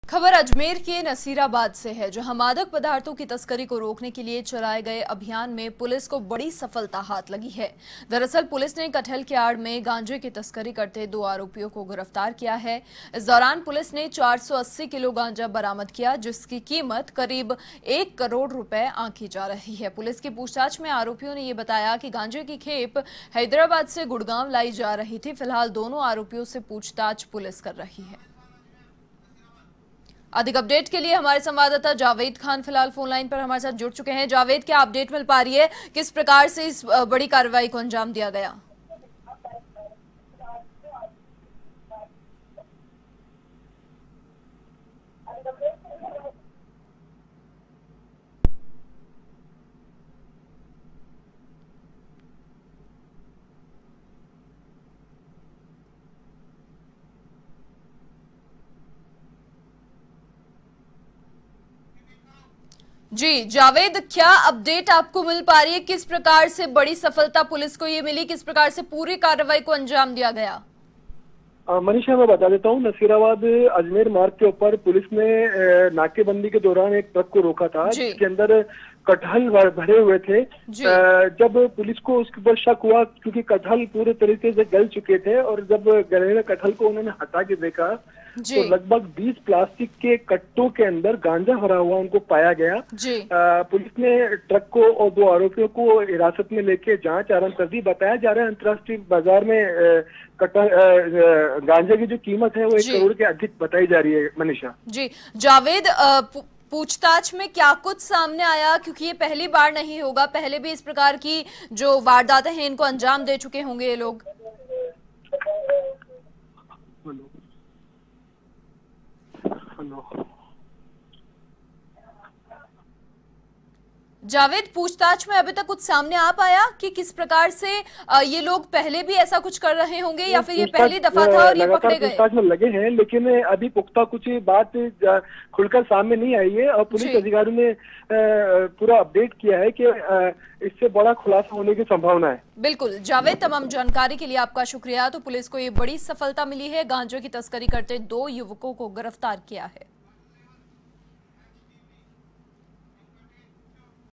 खबर अजमेर के नसीराबाद से है, जहां मादक पदार्थों की तस्करी को रोकने के लिए चलाए गए अभियान में पुलिस को बड़ी सफलता हाथ लगी है। दरअसल पुलिस ने कटहल के आड़ में गांजे की तस्करी करते 2 आरोपियों को गिरफ्तार किया है। इस दौरान पुलिस ने 480 किलो गांजा बरामद किया, जिसकी कीमत करीब 1 करोड़ रुपए आंकी जा रही है। पुलिस की पूछताछ में आरोपियों ने ये बताया कि गांजे की खेप हैदराबाद से गुड़गांव लाई जा रही थी। फिलहाल दोनों आरोपियों से पूछताछ पुलिस कर रही है। अधिक अपडेट के लिए हमारे संवाददाता जावेद खान फिलहाल फोन लाइन पर हमारे साथ जुड़ चुके हैं। जावेद, क्या अपडेट मिल पा रही है? किस प्रकार से इस बड़ी कार्रवाई को अंजाम दिया गया? जी जावेद, क्या अपडेट आपको मिल पा रही है? किस प्रकार से बड़ी सफलता पुलिस को ये मिली? किस प्रकार से पूरी कार्रवाई को अंजाम दिया गया? मनीषा, मैं बता देता हूँ, नसीराबाद अजमेर मार्ग के ऊपर पुलिस ने नाकेबंदी के दौरान एक ट्रक को रोका था, जिसके अंदर कटहल भरे हुए थे। जब पुलिस को उसके ऊपर शक हुआ, क्योंकि कटहल पूरे तरीके से गल चुके थे, और जब गले में कटहल को उन्होंने हटा के देखा तो लगभग 20 प्लास्टिक के कट्टों के अंदर गांजा भरा हुआ उनको पाया गया। पुलिस ने ट्रक को और 2 आरोपियों को हिरासत में लेके जांच आरंभ कर दी। बताया जा रहा है अंतर्राष्ट्रीय बाजार में गांजे की जो कीमत है वो 1 करोड़ के अधिक बताई जा रही है। मनीषा जी, जावेद, पूछताछ में क्या कुछ सामने आया? क्योंकि ये पहली बार नहीं होगा, पहले भी इस प्रकार की जो वारदातें हैं इनको अंजाम दे चुके होंगे ये लोग। जावेद, पूछताछ में अभी तक कुछ सामने आ पाया कि किस प्रकार से ये लोग पहले भी ऐसा कुछ कर रहे होंगे, या फिर ये पहली दफा था और ये पकड़े गए? पूछताछ में लगे हैं, लेकिन अभी पुख्ता कुछ बात खुलकर सामने नहीं आई है, और पुलिस अधिकारियों ने पूरा अपडेट किया है कि इससे बड़ा खुलासा होने की संभावना है। बिल्कुल जावेद, तमाम जानकारी के लिए आपका शुक्रिया। तो पुलिस को ये बड़ी सफलता मिली है, गांजे की तस्करी करते 2 युवकों को गिरफ्तार किया है।